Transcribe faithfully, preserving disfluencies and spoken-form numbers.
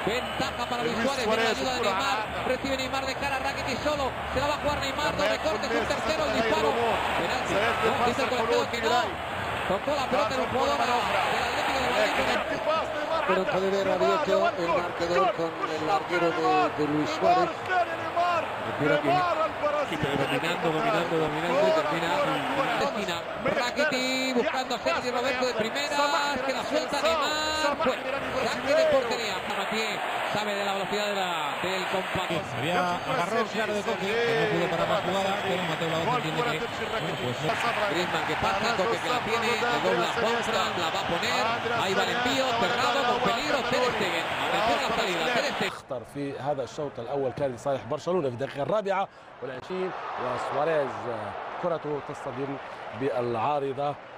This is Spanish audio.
Ventaja para Luis Suárez, viene la ayuda de Neymar, recibe Neymar de cara a Rakitic solo, se la va a jugar Neymar, doble corte, es un tercero, el disparo, penalti, no, dice el colegiado que no, tocó la pelota en un jugador del Atlético de Madrid. Pero puede ver a Vieto el marcador con el arquero de, de Luis Suárez. Mira que dominando, dominando, dominando y termina en esquina. Rakitic buscando a Sergio Roberto de primera, que la suelta Neymar, fuera, saque de portería. Mathieu sabe de la velocidad de la, del compañero. Había agarrón claro de Coque, que no pudo parar la jugada, pero Mateo Laoz entiende que, bueno, pues no. Griezmann que pasa, Coque que la tiene, le dobla Juanfran, la va a poner, ahí va el envío, cerrado, con peligro, Ter Stegen. Atención a la salida, Ter Stegen. اخطر في هذا الشوط الاول كان لصالح برشلونه في الدقيقه الرابعه والعشرين، وسواريز كرته تصطدم بالعارضه.